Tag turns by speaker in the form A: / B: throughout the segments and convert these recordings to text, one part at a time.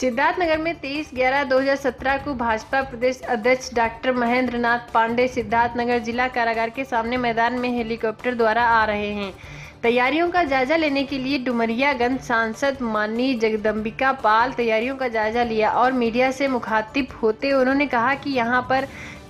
A: सिद्धार्थनगर में 23/11/2017 को भाजपा प्रदेश अध्यक्ष डॉक्टर महेंद्र नाथ पांडे सिद्धार्थनगर जिला कारागार के सामने मैदान में हेलीकॉप्टर द्वारा आ रहे हैं। तैयारियों का जायजा लेने के लिए डुमरियागंज सांसद माननीय जगदम्बिका पाल तैयारियों का जायजा लिया और मीडिया से मुखातिब होते उन्होंने कहा कि यहां पर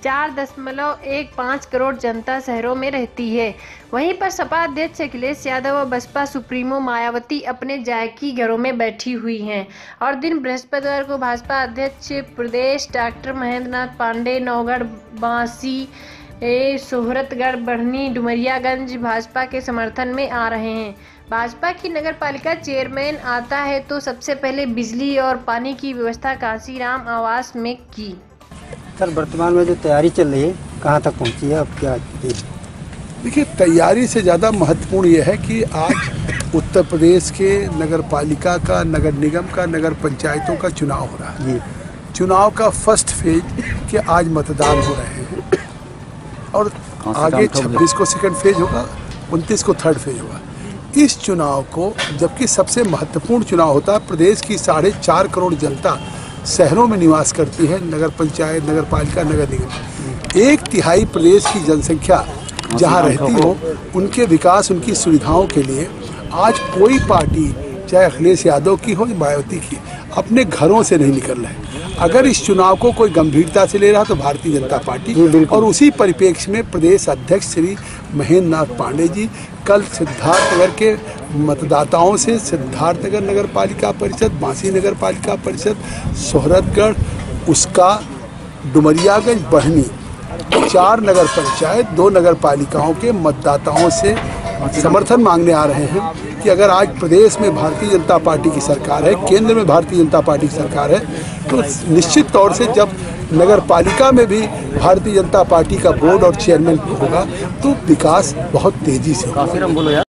A: 4.15 करोड़ जनता शहरों में रहती है। वहीं पर सपा अध्यक्ष अखिलेश यादव और बसपा सुप्रीमो मायावती अपने जायकी घरों में बैठी हुई हैं और दिन बृहस्पतिवार को भाजपा अध्यक्ष प्रदेश डॉक्टर महेंद्र नाथ पांडे नौगढ़, बांसी, सोहरतगढ़, बढ़नी, डुमरियागंज भाजपा के समर्थन में आ रहे हैं। भाजपा की नगर पालिका चेयरमैन आता है तो सबसे पहले बिजली और पानी की व्यवस्था कांसीराम आवास में की।
B: सर, वर्तमान में जो तैयारी चल रही है कहाँ तक पहुँची है? अब क्या
C: देखिए, तैयारी से ज़्यादा महत्वपूर्ण यह है कि आज उत्तर प्रदेश के नगर पालिका का, नगर निगम का, नगर पंचायतों का चुनाव हो रहा है। चुनाव का फर्स्ट फेज के आज मतदान हो रहे हैं और आगे 26 को सेकंड फेज होगा, 29 को थर्ड फेज होगा। इस चुनाव को, जबकि सबसे महत्वपूर्ण चुनाव होता है, प्रदेश की 4.5 करोड़ जनता शहरों में निवास करती है, नगर पंचायत, नगर पालिका, नगर निगम। 1/3 प्रदेश की जनसंख्या जहां रहती हो, उनके विकास, उनकी सुविधाओं के लिए आज कोई पार्टी, चाहे अखिलेश यादव की हो या मायावती की, अपने घरों से नहीं निकल रहे। अगर इस चुनाव को कोई गंभीरता से ले रहा तो भारतीय जनता पार्टी, और उसी परिप्रेक्ष्य में प्रदेश अध्यक्ष श्री महेंद्र नाथ पांडे जी कल सिद्धार्थनगर के मतदाताओं से सिद्धार्थनगर नगर पालिका परिषद, बांसी नगर पालिका परिषद, सोहरतगढ़, उसका, डुमरियागंज, बढ़नी, 4 नगर पंचायत, 2 नगर पालिकाओं के मतदाताओं से समर्थन मांगने आ रहे हैं कि अगर आज प्रदेश में भारतीय जनता पार्टी की सरकार है, केंद्र में भारतीय जनता पार्टी की सरकार है, तो निश्चित तौर से जब नगर पालिका में भी भारतीय जनता पार्टी का बोर्ड और चेयरमैन होगा तो विकास बहुत तेजी से होगा।